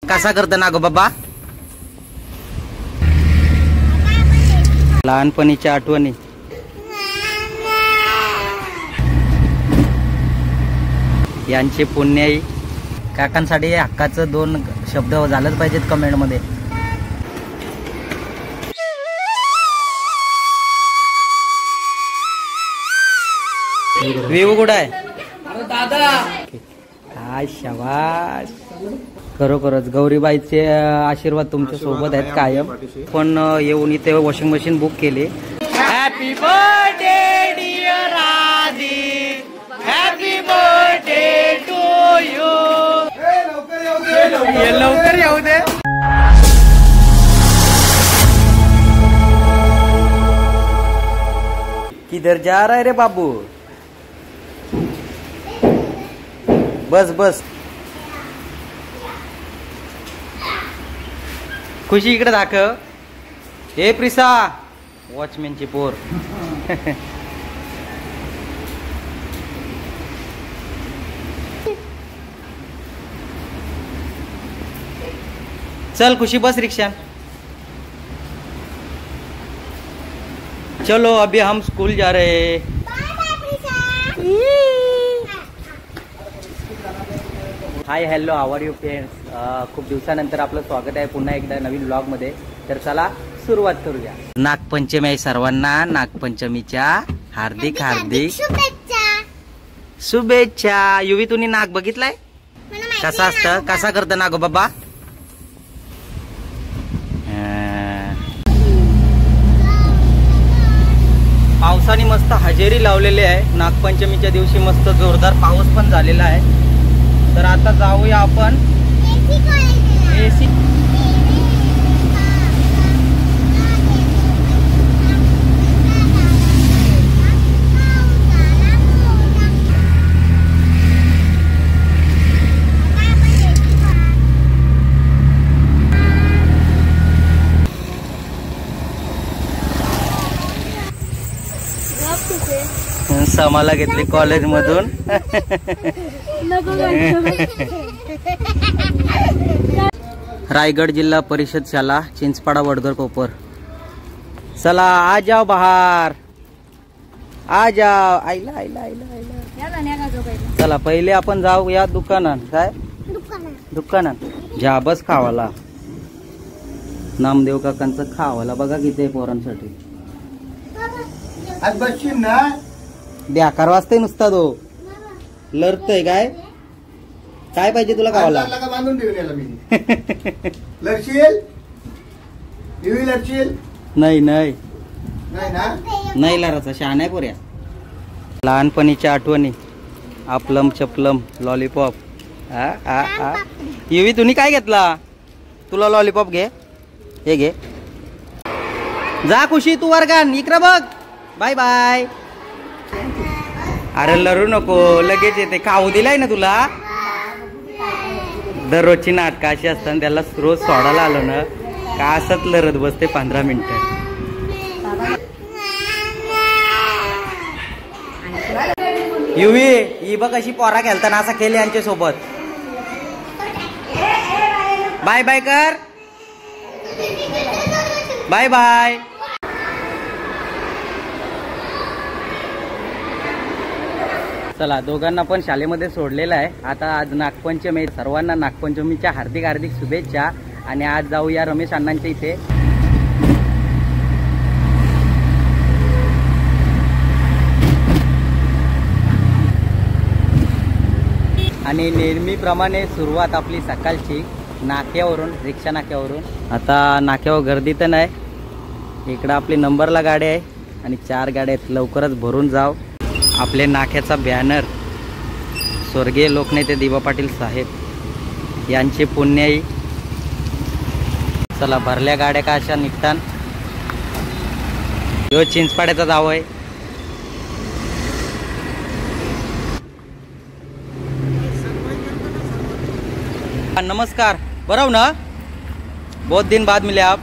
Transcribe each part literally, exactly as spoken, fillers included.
कसा करत ना गो बाबा? लहानपणीच्या आठवणी. यांचे पुण्याई काकांसाठी हक्काचं दोन शब्द झालंच पाहिजेत कमेंट मध्ये. विवू कुठं आहे? दादा काय शाबास. खरोखरच गौरीबाईचे आशीर्वाद तुमच्या सोबत आहेत कायम. पण येऊन इथे वॉशिंग मशीन बुक केली. Happy birthday dear Aadi, happy birthday to you. लवकर येऊ दे. किधर जा रहा है रे बाबू? बस बस. खुशी इकडे दाखव. हे प्रिसा वॉचमॅनची पोर. चल खुशी बस रिक्शा. चलो अभी हम स्कूल जा रहे हैं. Hi hello how are you friends. खूप दिवसानंतर आपलं स्वागत आहे पुन्हा एकदा नवीन ब्लॉग मध्ये. तर चला सुरुवात करूया. नागपंचमी आहे सर्वांना. नागपंचमीच्या हार्दिक हार्दिक शुभेच्छा. युवी तुम्ही नाग बघितलाय कसा असतं? कसा करत नाग बाबा? पावसाने मस्त हजेरी लावलेली आहे. नागपंचमीच्या दिवशी मस्त जोरदार पाऊस पण झालेला आहे. तर आता जाऊया आपण एसी. समाला घेतली कॉलेज मधून. रायगड जिल्हा परिषद शाला चिंचपाडा वडगर कोपर. चला आ जाओ बाहर, आ जाओ. आईला आईला आईला आईला. चला पहिले आपण जाऊ या दुकानात. काय दुकानात? जा बस खावाला. नामदेव काकांचं खावाला बघा किती आहे पोरांसाठी. बेकार वाजते नुसता तो लढतय. काय काय पाहिजे तुला खावाला? नाही नाही नाही लढाचा शहाणा आहे पोऱ्या. लहानपणीच्या आठवणी. आपलम चपलम लॉलीपॉप. युवी तुम्ही काय घेतला? तुला लॉलीपॉप घे. हे घे. जा खुशी तू वर्गान. इकडे बघ. Bye bye. अरे लढू नको लगेच येते. खाऊ दिलाय ना तुला. दररोजची नाटक अशी असतात. त्याला रोज सोडायला आलो ना का असत लढत बसते पंधरा मिनिटं. युवी ही बघ अशी पोरा खेळताना असा खेळ यांच्या सोबत. बाय बाय कर. Bye bye. चला दोघांना पण शाळेमध्ये सोडलेलं आहे. आता आज नागपंचमी. सर्वांना नागपंचमीच्या हार्दिक हार्दिक शुभेच्छा. आणि आज जाऊया रमेश अण्णांच्या इथे. आणि नेहमीप्रमाणे सुरुवात आपली सकाळची नाक्यावरून, रिक्षा नाक्यावरून. आता नाक्यावर गर्दी तर नाही. इकडं आपली नंबरला गाडी आहे आणि चार गाड्या आहेत. लवकरच भरून जाव. आपले नाक्याचा बॅनर स्वर्गीय लोकनेते दिवा पाटील साहेब यांचे पुण्याई. चला भरल्या गाड्या का अशा निघतान. यो चिंचपाड्याचा जाव आहे. नमस्कार. बराव ना? बहुत दिन बाद मिले आप.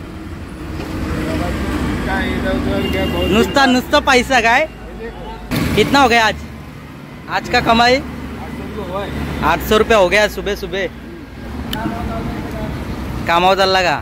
नुसता नुसता पैसा काय? कितना हो गया आज? आज का कमाई आठ सौ रुपया हो गया सुबह सुबह. कामावर चालला का?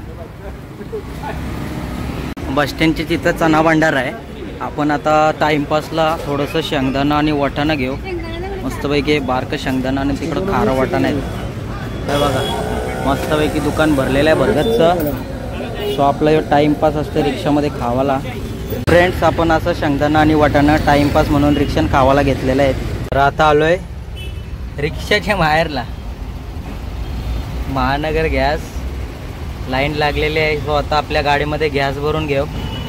बस स्टँडची तिथं चना भांडार आहे. आपण आता टाइमपासला थोडंसं शेंगदाणा आणि वाटाणा घेऊ. मस्तपैकी बारकं शेंगदाणा आणि तिकडं खारं वाटाणा आहे. काय बघा मस्तपैकी दुकान भरलेलं आहे भरगतचं. सो आपला टाइमपास असते रिक्षामध्ये खावाला. फ्रेंड्स आपण असं शेंगदाणा आणि वाटाणा टाइमपास म्हणून रिक्षान खावाला घेतलेलं आहे. तर आता आलोय रिक्षाच्या बाहेरला. महानगर गॅस लाईन लागलेली आहे. सो आता आपल्या गाडीमध्ये गॅस भरून घेऊ.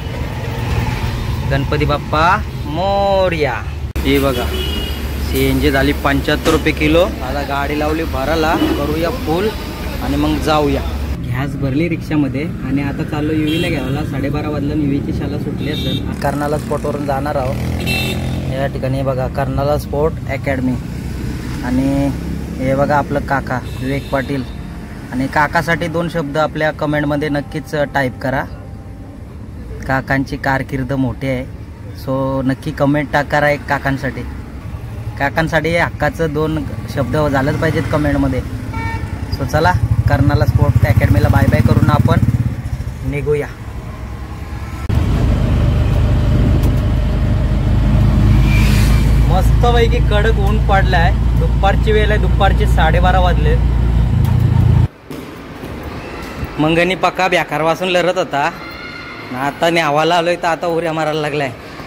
गणपती बाप्पा मोरया. हे बघा सी एन जी झाली पंच्याहत्तर रुपये किलो. आता गाडी लावली भराला, करूया फुल आणि मग जाऊया. गॅस भरली रिक्षामध्ये आणि आता चाललो युवीला घ्यायला. साडेबारा वाजला युवीची शाळा सुटली असेल. कर्नाला स्पॉटवरून जाणार आहोत. या ठिकाणी बघा कर्नाला स्पोर्ट अकॅडमी. आणि हे बघा आपलं काका विवेक पाटील. आणि काकासाठी दोन शब्द आपल्या कमेंटमध्ये नक्कीच टाईप करा. काकांची कारकीर्द मोठी आहे. सो नक्की कमेंट टाका एक काकांसाठी. काकांसाठी हक्काचं दोन शब्द झालंच पाहिजेत कमेंटमध्ये. सो चला कर्नाला स्पोर्ट अकॅडमीला बाय बाय करून आपण निघूया. मस्तपैकी कडक ऊन पडलाय. दुपारची वेळ आहे. दुपारचे साडेबारा वाजले. मंगनी पक्का बेकार वासून लढत होता. आता न्यावाला आलोय तर आता उऱ्या मारायला लागलाय.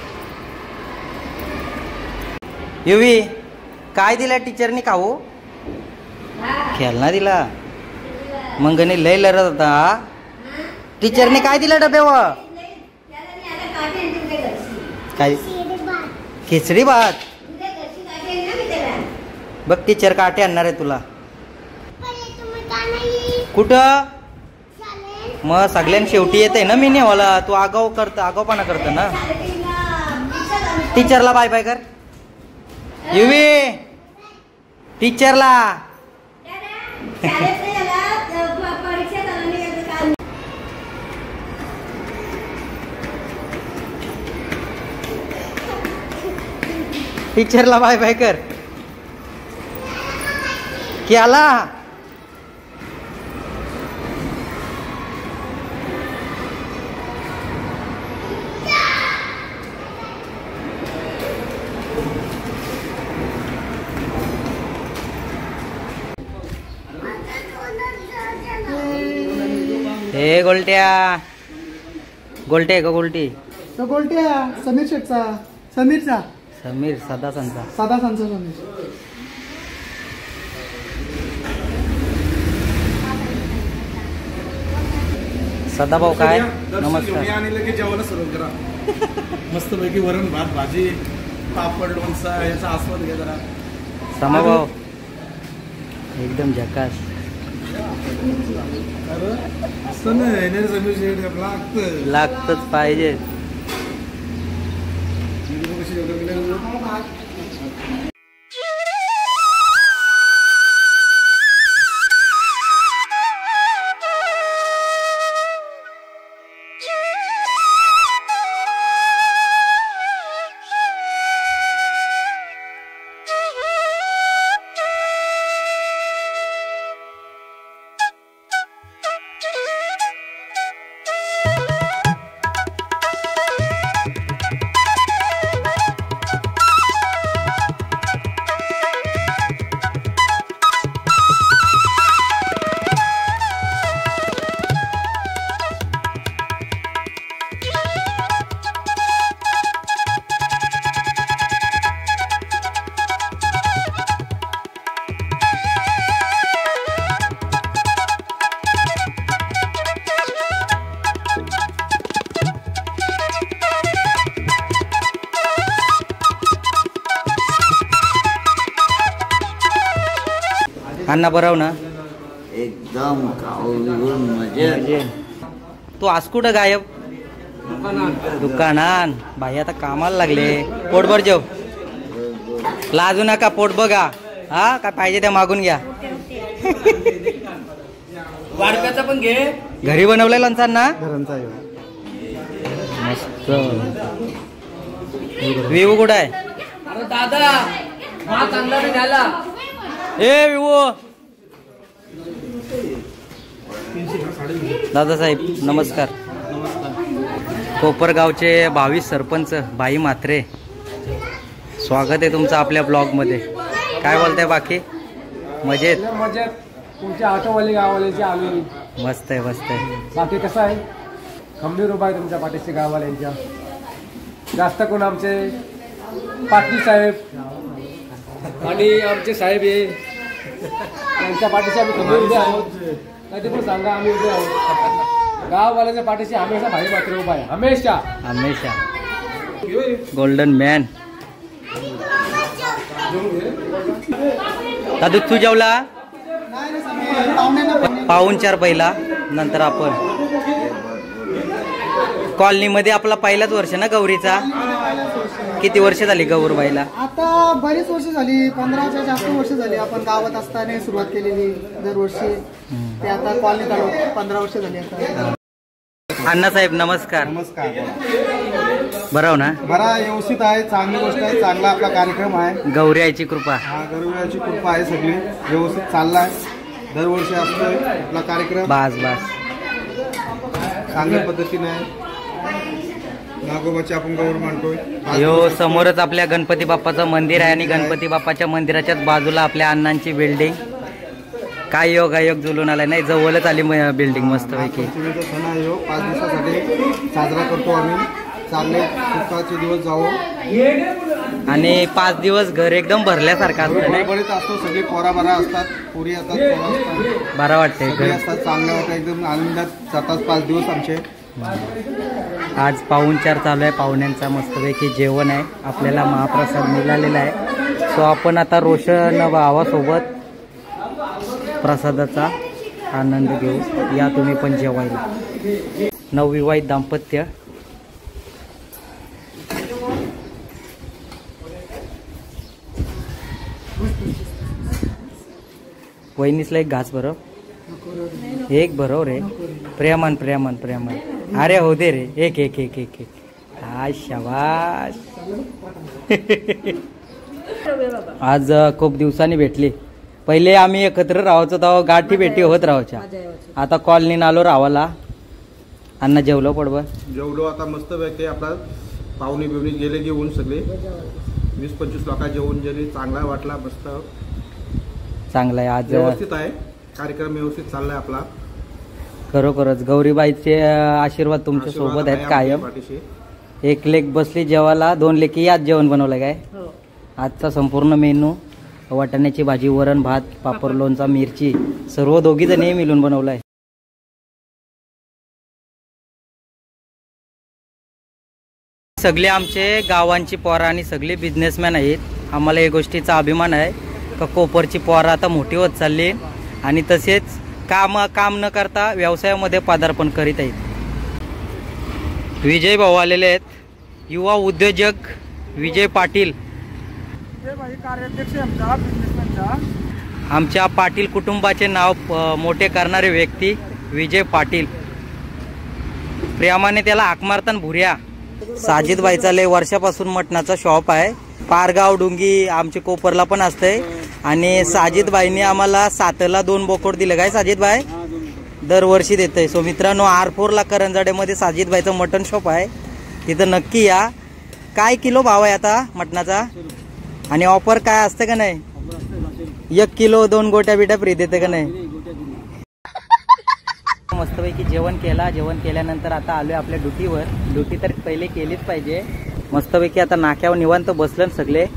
युवी काय दिला टीचरनी खाऊ? खेळना दिला. मंगनी लय लढत होता. टीचरने काय दिलं डब्यावर? काय? खिचडी भात. बघ टीचर काटे आणणार आहे तुला. कुठं? मग सगळ्यांनी शेवटी येते ना मी नेवाला. तू आगाव करत आगावपणा करत ना. टीचरला बाय बाय कर. युवी टीचरला. टीचरला बाय बाय कर. केला? हे गोलट्या. गोलटे का गोलटी? तो गोलट्या समीर शेठचा. समीरचा. समीर सदा संचा. सदा संचा समीर. सदाभाऊ काय? नमस्कार. आणि लगेच जेवायला सुरू करा. मस्तपैकी वरण भात भाजी पापड लोणचा याचा आस्वाद घ्या जरा. समाभाऊ एकदम झकास. असं नाही समीर शेठ लागतं. लागतच पाहिजे. अण्णा बराव ना? एकदम मजे. तू आज कुठं गायब? दुकानात. भाई आता कामाला लागले. पोटभर जेव. लाजू नका. पोट बघा. हा काय पाहिजे त्या मागून घ्या. वाडक्याचा पण घे. घरी बनवलंय लोणचं ना? मस्त. विवू कुठं आहे? दादा भात आणला झाला. ए विवू तीनशे का साडेतीनशे. दादासाहेब नमस्कार. नमस्कार. कोपरगावचे बावीस सरपंच भाई म्हात्रे, स्वागत आहे तुमचं आपल्या ब्लॉगमध्ये. काय बोलताय बाकी? मजेत मजेत. तुमच्या ऑटोवाले गाववाल्याचे आम्ही मस्त आहे मस्त आहे. बाकी कसं आहे? खंबीर उभा आहे तुमच्या पाठीशी गाववाल्यांच्या. जास्त कोण आमचे पाटील साहेब आणि आमचे साहेब हे त्यांच्या पाठीशी आम्ही खंबीर उभे आहोत. कधी पण सांगा आम्ही उभे आहोत. गाववाल्याच्या पाठीशी हमेशा भाई मात्र उभा आहे. हमेशा हमेशा. Golden man. दादू तू जेवला? पाऊन चार पहिला, नंतर आपण कॉलनीमध्ये आपला पहिलाच वर्ष ना गौरीचा. किती वर्ष झाली गौरबाईला? आता बरीच वर्ष झाली, पंधराच्या जास्त वर्ष झाली. आपण गावात असताना सुरुवात केलेली दरवर्षी. ते आता कॉलनीत आलो, पंधरा वर्ष झाली आता. अण्णासाहेब नमस्कार. नमस्कार. बरं ना? बरा व्यवस्थित आहे, चांगली गोष्ट आहे, चांगला आपला कार्यक्रम आहे. गौरी आईची कृपा. हा गरुडाची कृपा आहे, सगळी व्यवस्थित चाललाय. दरवर्षी असतोय आपला कार्यक्रम. बास बास. चांगल्या पद्धतीने आहे. नागोबाची आपण गौर मानतोय. यो समोरच आपल्या गणपती बाप्पाचं मंदिर आहे आणि गणपती बाप्पाच्या मंदिराच्याच बाजूला आपल्या अण्णांची बिल्डिंग. काय योग योग जुलून आलाय. नाही जवळच आली बिल्डिंग मस्त पैकी. पंचमीचा सण आहे ह्यो, पाच दिवसासाठी साजरा करतो आम्ही. चांगले सुखाचे दिवस जावो. आणि पाच दिवस घर एकदम भरल्यासारखं असतं नाही? बरेच असतो, सगळे पोरा बरा असतात, पुरी असतात, पोरं असतात, बरं वाटतंय सगळे घर. असतात. चांगल्या वाटतं, एकदम आनंदात जातात पाच दिवस आमचे. आज पाहुणचार चालू आहे, पाहुण्यांचा मस्तपैकी जेवण आहे. आपल्याला महाप्रसाद मिळालेला आहे. सो आपण आता रोशन भावासोबत प्रसादाचा आनंद घेऊ. या तुम्ही पण जेवायला. नवविवाहित दाम्पत्य. वहिनीसला एक घास भरव. एक भरव रे. प्रेमान प्रेमान प्रेमान. अरे हो दे रे. एक एक एक एक एक. हा शाबाश. आज खूप दिवसांनी भेटली. पहिले आम्ही एकत्र राहायचो तेव्हा गाठी भेटी होत राहायच्या. आता कॉलनी आलो रावाला. अण्णा जेवलो पडव? जेवलो आता मस्त पैकी. आपला पाहुणे बिवणी गेले घेऊन सगळे वीस पंचवीस लोक जेवण गेले. चांगला वाटला, मस्त चांगला आहे. आज व्यवस्थित आहे कार्यक्रम, व्यवस्थित चाललाय आपला. खरोखरच गौरीबाईचे आशीर्वाद तुमच्या सोबत आहेत कायम. पाठीशी. एक लेक बसली जेवायला, दोन लेकी यात जेवण बनवलं काय? आजचा संपूर्ण मेनू वाटाण्याची भाजी, वरण भात, पापड, लोणचा, मिरची सर्व दोघी जणी मिळून बनवलाय. सगळे आमचे गावांची पोरं आणि सगळे बिझनेसमॅन आहेत. आम्हाला या गोष्टीचा अभिमान आहे का कोपरची पोरं आता मोठी होत चालली आणि तसेच काम काम न करता व्यवसायामध्ये पदार्पण करीत आहेत. विजय भाऊ आलेले आहेत, युवा उद्योजक विजय पाटील. आमच्या पाटील कुटुंबाचे नाव मोठे करणारे व्यक्ती विजय पाटील. प्रेमाने त्याला हाक मारताना भुऱ्या. साजिद बाईचा लय वर्षापासून मटणाचा शॉप आहे. पारगाव डुंगी आमच्या कोपरला पण असतंय. आणि साजिद बाईने आम्हाला सातला दोन बोकोड दिलं काय साजिद बाई? दरवर्षी देतय. सो मित्रांनो, आर फोरला करंजाड्यामध्ये साजिद बाईचं मटण शॉप आहे, तिथं नक्की या. काय किलो भाव आहे आता मटणाचा? आणि ऑफर काय असतं का नाही? एक किलो दोन गोट्या बिट्या फ्री देते का नाही? मस्तपैकी जेवण केला. जेवण केल्यानंतर आता आलोय आपल्या ड्युटीवर. ड्युटी तर पहिले केलीच पाहिजे. मस्तपैकी आता नाक्यावर निवांत बसलं सगळे.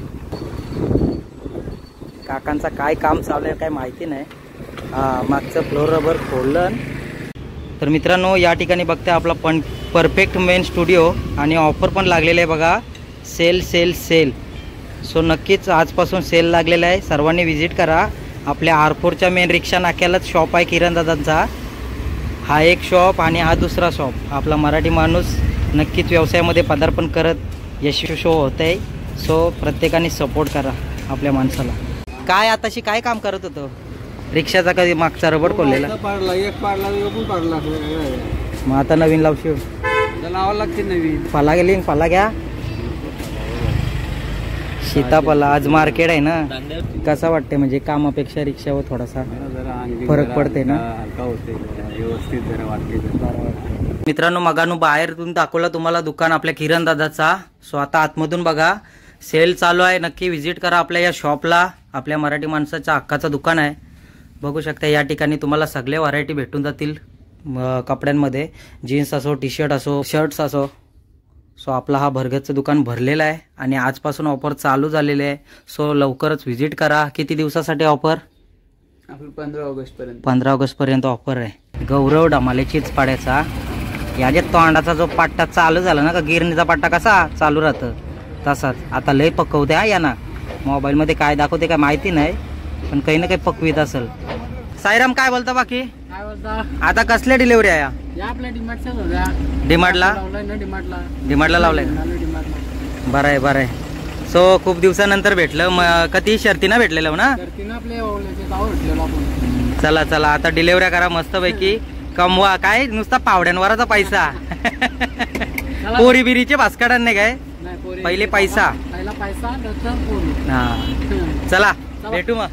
काकांचा काय काम चालू आहे काय माहिती नाही. हा मागचं फ्लोर रबर खोललं. तर मित्रांनो, या ठिकाणी बघता आपला पण परफेक्ट मेन स्टुडिओ आणि ऑफर पण लागलेला आहे बघा. Sale sale sale. सो नक्कीच आजपासून सेल लागलेला आहे. सर्वांनी व्हिजिट करा. आपल्या आर फोरच्या मेन रिक्षा नाक्यालाच शॉप आहे किरण दादांचा. हा एक शॉप आणि हा दुसरा शॉप. आपला मराठी माणूस नक्कीच व्यवसायामध्ये पदार्पण करत यशस्वी शो होत आहे. सो प्रत्येकाने सपोर्ट करा आपल्या माणसाला. काय आताशी काय काम करत होतो? रिक्षाचा कधी मागचा रबर खोललेला पाडला, एक पाडला, पण पाडला. मग आता नवीन लावशी लावावं लागते नवीन. पाला गेली पाला घ्या. सीताफळ आज मार्केट आहे ना. कसा वाटते म्हणजे कामापेक्षा रिक्षावर थोडासा? जरा फरक पडते ना. हलका होते व्यवस्थित जरा वाटते. मित्रांनो मगानु बाहेरून दाखवलं तुम्हाला दुकान आपल्या किरण दादाचा. सो आता आतमधून बघा सेल चालू आहे. नक्की व्हिजिट करा आपल्या या शॉपला. आपल्या मराठी माणसाच्या हक्काचं दुकान आहे. बघू शकता या ठिकाणी तुम्हाला सगळे व्हरायटी भेटून जातील कपड्यांमध्ये. जीन्स असो, टी शर्ट असो, शर्ट्स असो. सो आपला हा भरगतचं दुकान भरलेलं आहे आणि आजपासून ऑफर चालू झालेले आहे. सो लवकरच व्हिजिट करा. किती दिवसासाठी ऑफर? आपण पंधरा ऑगस्ट पर्यंत पंधरा ऑगस्ट पर्यंत ऑफर आहे. गौरव डमालेचीच पाड्याचा याच्या तोंडाचा जो पट्टा चालू झाला ना का गिरणीचा पट्टा कसा चालू राहतं तसाच आता लय पकवते हा या ना. मोबाईलमध्ये काय दाखवते काय माहिती नाही पण काही ना काही पकवीत असेल. साईराम काय बोलता बाकी? काय बोलता? आता कसल्या डिलिव्हरी आहे या आपल्या डिमार्टच्याच होत्या. डिमार्टला लावलाय ना डिमार्टला. डिमार्टला लावलाय का? डिमार्टला. बरं आहे बरं आहे. सो खूप दिवसानंतर भेटलं. मग कधी शर्तीनं भेटलेलं ना. तर तिनं आपले ओळखीचे गाव भेटलेलो आपण. चला चला आता डिलिव्हऱ्या करा मस्तपैकी. कमवा काय नुसता पावड्यांवरचा पैसा. पोरी बिरीचे भास्कडां नाही काय नाही, पोरी- पहिले पैसा. पहिला पैसा नंतर पोरी. हा चला भेटू मग.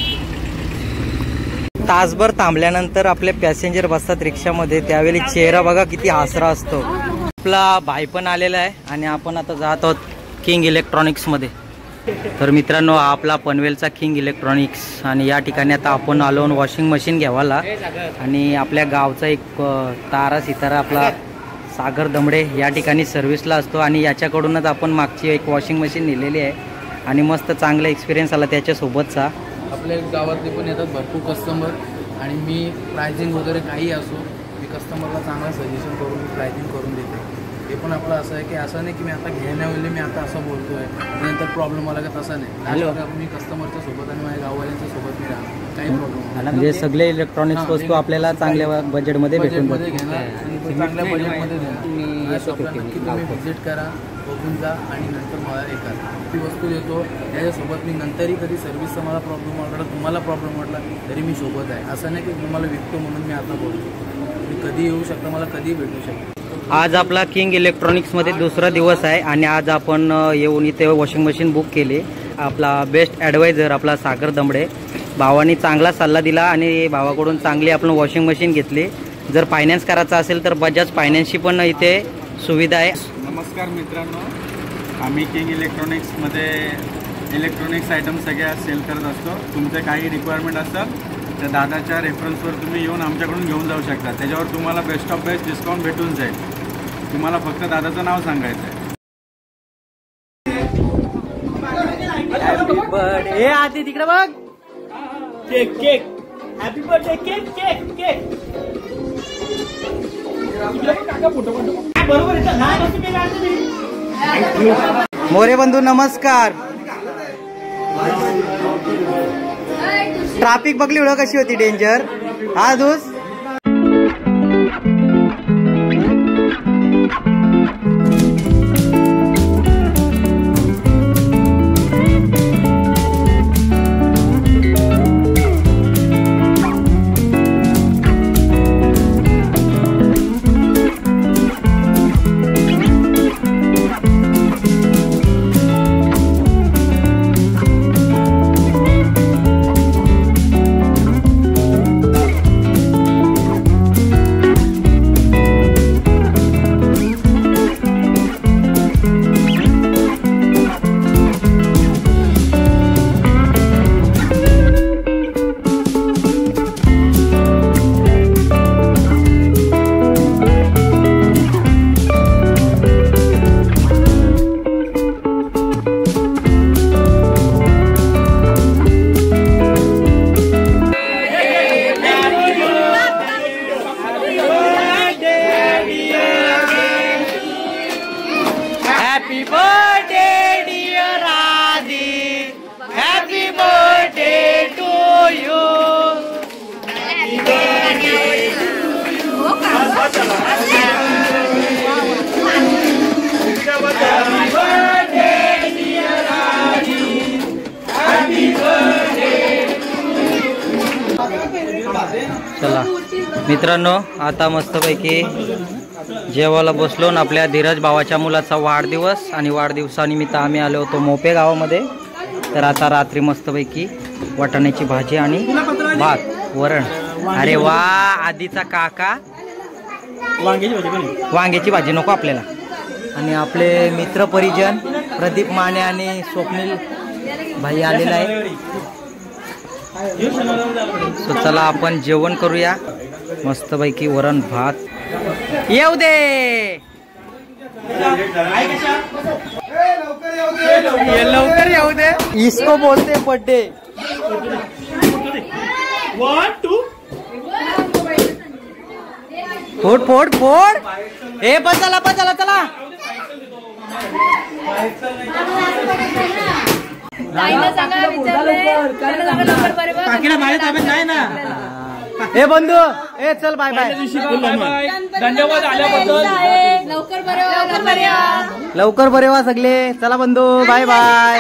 तासभर थांबल्यानंतर आपले पॅसेंजर बसतात रिक्षामध्ये. त्यावेळी चेहरा बघा किती आसरा असतो. आपला भाई पण आलेला आहे आणि आपण आता जात आहोत किंग इलेक्ट्रॉनिक्स मध्ये. तर मित्रांनो हा आपला पनवेलचा किंग इलेक्ट्रॉनिक्स आणि या ठिकाणी आता आपण आलो वॉशिंग मशीन घ्यावाला. आणि आपल्या गावचा एक तारा सितारा आपला सागर दमडे या ठिकाणी सर्व्हिसला असतो आणि याच्याकडूनच आपण मागची एक वॉशिंग मशीन नेलेली आहे आणि मस्त चांगला एक्सपिरियन्स आला त्याच्यासोबतचा. आपल्या गावातले पण येतात भरपूर कस्टमर आणि मी प्रायझिंग वगैरे काही असो मी कस्टमरला चांगला सजेशन करून मी प्रायझिंग करून देते. हे पण आपलं असं आहे की असं नाही की मी आता घेण्यावेळी मी आता असं बोलतोय नंतर प्रॉब्लेम आला का तसा नाही. हॅलो. मी कस्टमरच्या सोबत आणि माझ्या गाववाल्यांच्या सोबत मी राहणार काही प्रॉब्लेम म्हणजे सगळे इलेक्ट्रॉनिक्स वस्तू आपल्याला चांगल्या बजेटमध्ये भेटून बजेटमध्ये जातात. घेणार आणि चांगल्या बजेटमध्ये देणार. शॉपला नक्की तुम्ही व्हिजिट करा, बघून जा आणि नंतर मला हे करा. ती वस्तू देतो त्याच्यासोबत मी नंतरही कधी सर्व्हिसचा मला प्रॉब्लेम वाटला तुम्हाला प्रॉब्लेम वाटला तरी मी सोबत आहे. असं नाही की तुम्हाला विकतो म्हणून मी आता बोलतो. मी कधी येऊ शकता मला कधी भेटू शकतो. आज आपला किंग इलेक्ट्रॉनिक्समध्ये दुसरा दिवस आहे आणि आज आपण येऊन इथे वॉशिंग मशीन बुक केली. आपला बेस्ट ॲडवायझर आपला सागर दमडे भावानी चांगला सल्ला दिला आणि भावाकडून चांगली आपण वॉशिंग मशीन घेतली. जर फायनान्स करायचा असेल तर बजाज फायनान्सची पण इथे सुविधा आहे. नमस्कार मित्रांनो, आम्ही किंग इलेक्ट्रॉनिक्समध्ये इलेक्ट्रॉनिक्स आयटम सगळ्या सेल करत असतो. तुमचे काही रिक्वायरमेंट असेल तर दादाच्या रेफरन्सवर तुम्ही येऊन आमच्याकडून घेऊन जाऊ शकता. त्याच्यावर तुम्हाला बेस्ट ऑफ बेस्ट डिस्काउंट भेटून जाईल. तुम्हाला फक्त दादाचं नाव सांगायचं आहे. हे आधी तिकडे बघ cake cake happy birthday cake cake cake More बंधू नमस्कार. ट्रॅफिक बघली एवढं कशी होती डेंजर. हा दोस्त चला मित्रांनो आता मस्तपैकी जेवायला बसलो ना. आपल्या धीरज भावाच्या मुलाचा वाढदिवस आणि वाढदिवसानिमित्त आम्ही आलो होतो मोपे गावामध्ये. तर आता रात्री मस्तपैकी वाटाण्याची भाजी आणि भात वरण. अरे वा, आधीचा काका. वांग्याची भाजी पण वांग्याची भाजी नको आपल्याला. आणि आपले मित्र परिजन प्रदीप माने आणि स्वप्नील भाई आलेला आहे. सो चला आपण जेवण करूया मस्तपैकी. वरण भात येऊ दे, लवकर येऊ दे. इसको बोलते बर्थडे. फोड फोड फोड. हे पण चला पण चला चला. हे बंधू, ए चल बाय बाय. धन्यवाद आल्याबद्दल. लवकर बरे व्हा सगळे. चला बंधू, बाय बाय.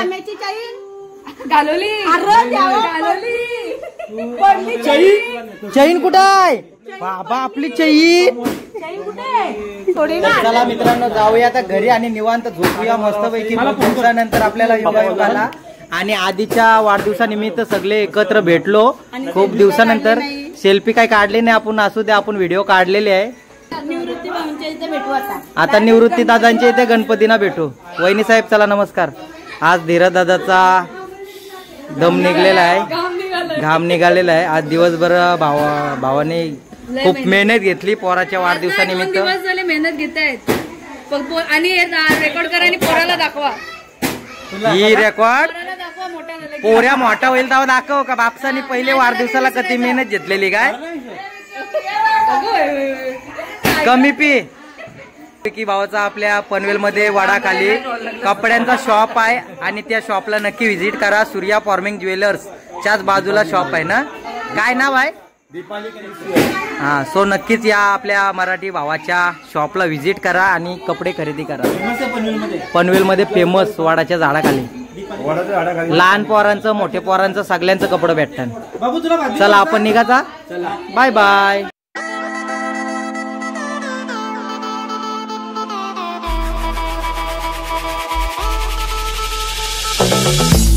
चैन कुठं आहे बाबा? आपली चैन. चला मित्रांनो, जाऊया आता घरी आणि निवांत झोपूया मस्तपैकी. दिवसानंतर आपल्याला योगायोग आला आणि आधीच्या वाढदिवसानिमित्त सगळे एकत्र भेटलो खूप दिवसानंतर. सेल्फी काय काढले नाही आपण, असू दे आपण व्हिडिओ काढलेले आहे. आता निवृत्ती दादांच्या इथे गणपतीना भेटू. वहिनी साहेब चला नमस्कार. आज धीरज दादाचा दम निघलेला आहे, घाम निघालेला आहे. आज दिवसभर भावा भावाने खूप मेहनत घेतली पोराच्या वाढदिवसानिमित्त. दिवस झाले मेहनत घेत आहेत आणि रेकॉर्ड करा आणि पोराला दाखवा. ही रेकॉर्ड पोराला दाखवा मोठा झाला की. पोऱ्या मोठा होईल तेव्हा दाखव का बापसाने पहिले वाढदिवसाला कधी मेहनत घेतलेली काय. कमी पी की भावाचा आपल्या पनवेल मध्ये वडाखाली कपड्यांचा शॉप आहे आणि त्या शॉपला नक्की व्हिजिट करा. सूर्या फॉर्मिंग ज्वेलर्स च्याच बाजूला शॉप आहे ना. काय नाव आहे? हा. सो नक्कीच या आपल्या मराठी भावाच्या शॉपला व्हिजिट करा आणि कपडे खरेदी करा. पनवेल मध्ये फेमस वडाच्या झाडाखाली. लहान पोरांचं मोठे पोरांचं सगळ्यांचं कपडे भेटतात. चला आपण निघाचा. Bye bye. We'll be right back.